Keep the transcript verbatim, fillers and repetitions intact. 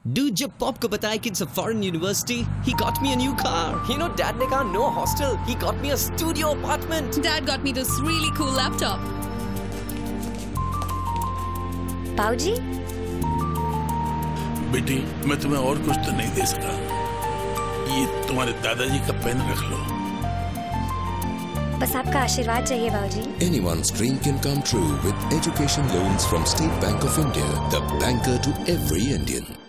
Dude, जब pop को बताया कि it's a foreign university, he got me a new car. You know, Dad ने कहा no hostel. He got me a studio apartment. Dad got me this really cool laptop. पाऊजी? बेटी, मैं तुम्हें और कुछ तो नहीं दे सका। ये तुम्हारे दादाजी का पेन रख लो। बस आपका आशीर्वाद चाहिए बाबूजी। Anyone's dream can come true with education loans from State Bank of India, the banker to every Indian.